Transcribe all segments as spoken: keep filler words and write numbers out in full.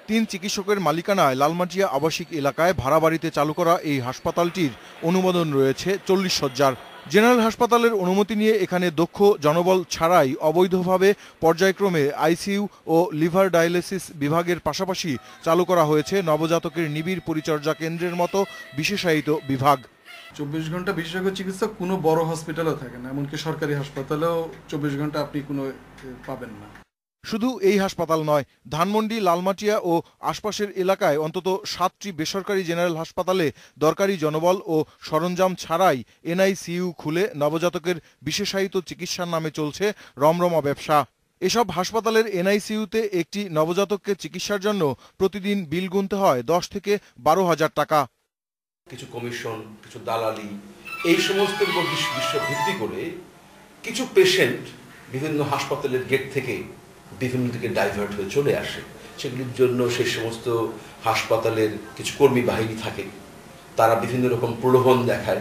তিন চিকিৎসকের মালিকানায় লালমাটিয়া আবাসিক এলাকায় ভাড়া বাড়িতে চালু করা এই হাসপাতালটির অনুমোদন রয়েছে চল্লিশ শয্যার। জেনারেল হাসপাতালের অনুমতি নিয়ে এখানে দক্ষ জনবল ছাড়াই অবৈধভাবে পর্যায়ক্রমে আইসিইউ ও লিভার ডায়ালিসিস বিভাগের পাশাপাশি চালু করা হয়েছে নবজাতকের নিবিড় পরিচর্যা কেন্দ্রের মতো বিশেষায়িত বিভাগ। চব্বিশ ঘন্টা বিশেষজ্ঞ চিকিৎসক কোনো বড় হসপিটালেও থাকে না, এমনকি সরকারি হাসপাতালেও চব্বিশ ঘন্টা আপনি কোনো পাবেন না। শুধু এই হাসপাতাল নয়, ধানমন্ডি, লালমাটিয়া ও আশপাশের এলাকায় অন্তত সাতটি বেসরকারি জেনারেল হাসপাতালে দরকারি জনবল ও সরঞ্জাম ছাড়াই এনআইসিইউ খুলে নবজাতকের বিশেষায়িত চিকিৎসার নামে চলছে রমরমা ব্যবসা। এসব হাসপাতালের এনআইসিইউতে একটি নবজাতককে চিকিৎসার জন্য প্রতিদিন বিল গুনতে হয় দশ থেকে বারো হাজার টাকা। কিছু কমিশন, কিছু দালালি, এই সমস্ত বিষয় ভিত্তি করে কিছু পেশেন্ট বিভিন্ন হাসপাতালের গেট থেকে বিভিন্ন দিকে ডাইভার্ট হয়ে চলে আসে। সেগুলির জন্য সেই সমস্ত হাসপাতালের কিছু কর্মী বাহিনী থাকে, তারা বিভিন্ন রকম প্রলোভন দেখায়।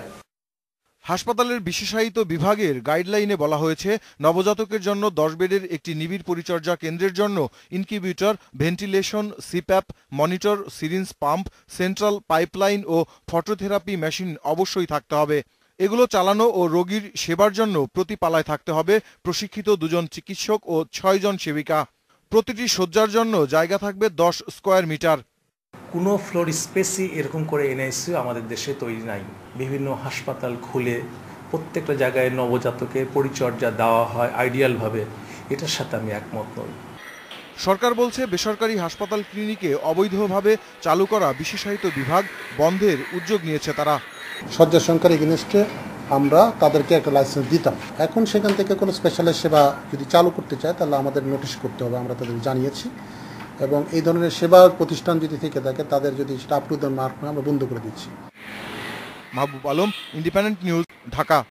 হাসপাতালের বিশেষায়িত বিভাগের গাইডলাইনে বলা হয়েছে, নবজাতকের জন্য দশ বেডের একটি নিবিড় পরিচর্যা কেন্দ্রের জন্য incubator, ventilation, CPAP, monitor, syringe pump, central pipeline ও ফটোথেরাপি মেশিন অবশ্যই থাকতে হবে। এগুলো চালানো ও রোগীর সেবার জন্য প্রতি পালায় থাকতে হবে প্রশিক্ষিত দুজন চিকিৎসক ও ছয় জন সেবিকা। প্রতিটি শয্যার জন্য জায়গা থাকবে দশ স্কোয়ার মিটার। কোনো ফ্লোর স্পেসই এরকম করে এনআইসিইউ আমাদের দেশে তৈরি নাই। বিভিন্ন হাসপাতাল খুলে প্রত্যেকটা জায়গায় নবজাতকের পরিচর্যা দেওয়া হয় আইডিয়ালভাবে, এটার সাথে আমি একমত নই। সরকার বলছে, বেসরকারি হাসপাতাল ক্লিনিকে অবৈধভাবে চালু করা বিশেষায়িত বিভাগ বন্ধের উদ্যোগ নিয়েছে তারা। শয্যা সংখ্যার এগেনস্টে আমরা তাদেরকে একটা লাইসেন্স দিতাম। এখন সেখান থেকে কোনো স্পেশালিস্ট সেবা যদি চালু করতে চায় তাহলে আমাদের নোটিশ করতে হবে, আমরা তাদের জানিয়েছি। এবং এই ধরনের সেবা প্রতিষ্ঠান যদি থেকে থাকে তাদের যদি সেটা আপ টু দ্য মার্ক আমরা বন্ধ করে দিচ্ছি। Mahbub Alam, independent news, Dhaka.